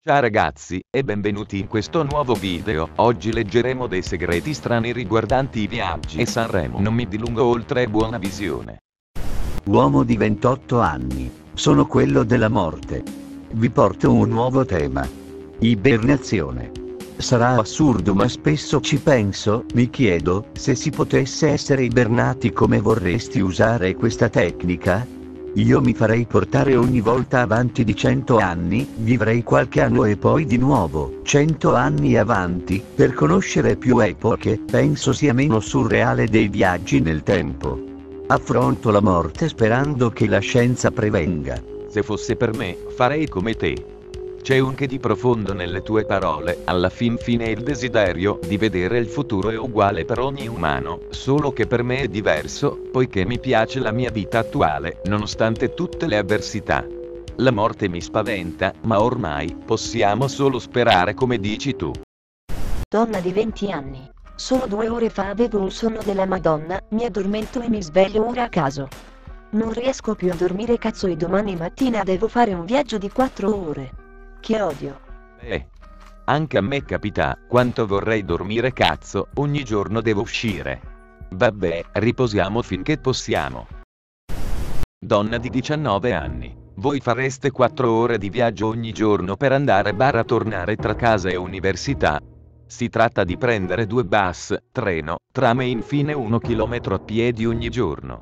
Ciao ragazzi, e benvenuti in questo nuovo video. Oggi leggeremo dei segreti strani riguardanti i viaggi e Sanremo. Non mi dilungo oltre, buona visione. Uomo di 28 anni, sono quello della morte. Vi porto un nuovo tema. Ibernazione. Sarà assurdo, ma spesso ci penso, mi chiedo, se si potesse essere ibernati, come vorresti usare questa tecnica? Io mi farei portare ogni volta avanti di 100 anni, vivrei qualche anno e poi di nuovo 100 anni avanti, per conoscere più epoche. Penso sia meno surreale dei viaggi nel tempo. Affronto la morte sperando che la scienza prevenga. Se fosse per me, farei come te. C'è un che di profondo nelle tue parole. Alla fin fine il desiderio di vedere il futuro è uguale per ogni umano, solo che per me è diverso, poiché mi piace la mia vita attuale, nonostante tutte le avversità. La morte mi spaventa, ma ormai possiamo solo sperare, come dici tu. Donna di 20 anni. Solo 2 ore fa avevo un sonno della Madonna, mi addormento e mi sveglio ora a caso. Non riesco più a dormire, cazzo, e domani mattina devo fare un viaggio di 4 ore. Che odio. Anche a me capita, quanto vorrei dormire, cazzo, ogni giorno devo uscire. Vabbè, riposiamo finché possiamo. Donna di 19 anni. Voi fareste 4 ore di viaggio ogni giorno per andare a tornare tra casa e università? Si tratta di prendere 2 bus, treno, tram e infine 1 chilometro a piedi ogni giorno.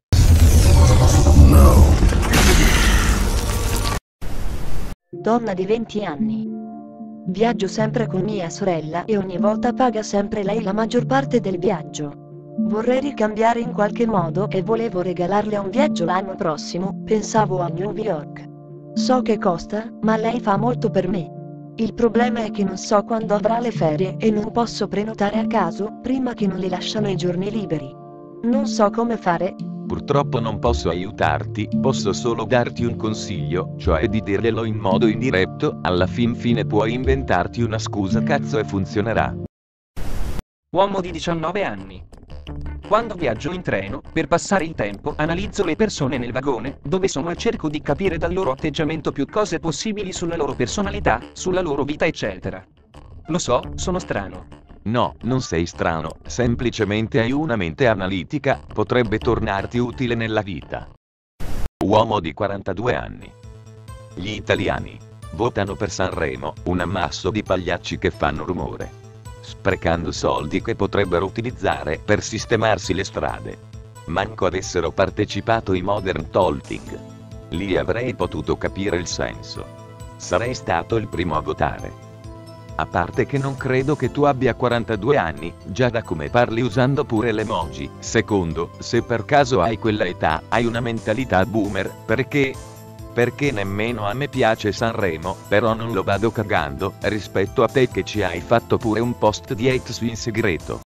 Donna di 20 anni. Viaggio sempre con mia sorella e ogni volta paga sempre lei la maggior parte del viaggio. Vorrei ricambiare in qualche modo e volevo regalarle un viaggio l'anno prossimo, pensavo a New York. So che costa, ma lei fa molto per me. Il problema è che non so quando avrà le ferie e non posso prenotare a caso, prima che non le lasciano i giorni liberi. Non so come fare. Purtroppo non posso aiutarti, posso solo darti un consiglio, cioè di dirglielo in modo indiretto. Alla fin fine puoi inventarti una scusa, cazzo, e funzionerà. Uomo di 19 anni. Quando viaggio in treno, per passare il tempo, analizzo le persone nel vagone, dove sono, e cerco di capire dal loro atteggiamento più cose possibili sulla loro personalità, sulla loro vita, eccetera. Lo so, sono strano. No, non sei strano, semplicemente hai una mente analitica, potrebbe tornarti utile nella vita. Uomo di 42 anni. Gli italiani votano per Sanremo, un ammasso di pagliacci che fanno rumore, sprecando soldi che potrebbero utilizzare per sistemarsi le strade. Manco avessero partecipato ai Modern Talking. Lì avrei potuto capire il senso. Sarei stato il primo a votare. A parte che non credo che tu abbia 42 anni, già da come parli usando pure l'emoji. Secondo, se per caso hai quella età, hai una mentalità boomer, perché nemmeno a me piace Sanremo, però non lo vado cagando, rispetto a te che ci hai fatto pure un post di hate su in segreto.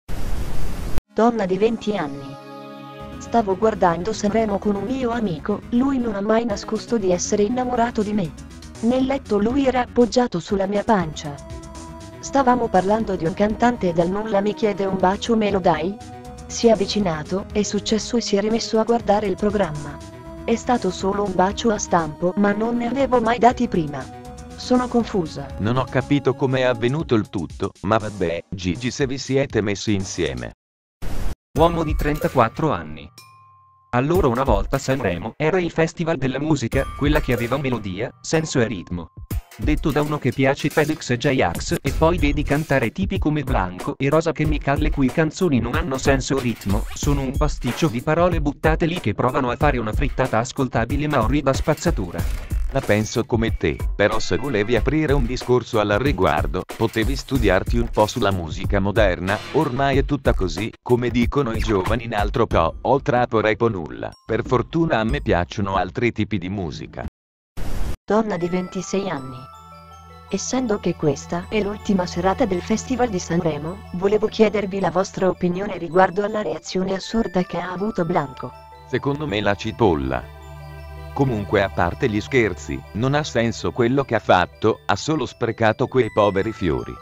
Donna di 20 anni. Stavo guardando Sanremo con un mio amico, lui non ha mai nascosto di essere innamorato di me. Nel letto lui era appoggiato sulla mia pancia. Stavamo parlando di un cantante e dal nulla mi chiede un bacio, me lo dai? Si è avvicinato, è successo, e si è rimesso a guardare il programma. È stato solo un bacio a stampo, ma non ne avevo mai dati prima. Sono confusa. Non ho capito come è avvenuto il tutto, ma vabbè, Gigi, se vi siete messi insieme. Uomo di 34 anni. Allora, una volta Sanremo era il festival della musica, quella che aveva melodia, senso e ritmo. Detto da uno che piace Felix e J-Ax, e poi vedi cantare tipi come Blanco e Rosa Chemical, le cui canzoni non hanno senso o ritmo, sono un pasticcio di parole buttate lì che provano a fare una frittata ascoltabile ma orrida spazzatura. La penso come te, però se volevi aprire un discorso al riguardo, potevi studiarti un po' sulla musica moderna, ormai è tutta così, come dicono i giovani, in altro po', o trap o rap o nulla. Per fortuna a me piacciono altri tipi di musica. Donna di 26 anni. Essendo che questa è l'ultima serata del Festival di Sanremo, volevo chiedervi la vostra opinione riguardo alla reazione assurda che ha avuto Blanco. Secondo me la cipolla. Comunque, a parte gli scherzi, non ha senso quello che ha fatto, ha solo sprecato quei poveri fiori.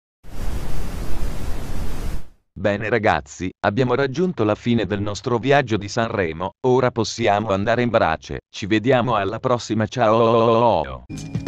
Bene ragazzi, abbiamo raggiunto la fine del nostro viaggio di Sanremo, ora possiamo andare in brace. Ci vediamo alla prossima, ciao!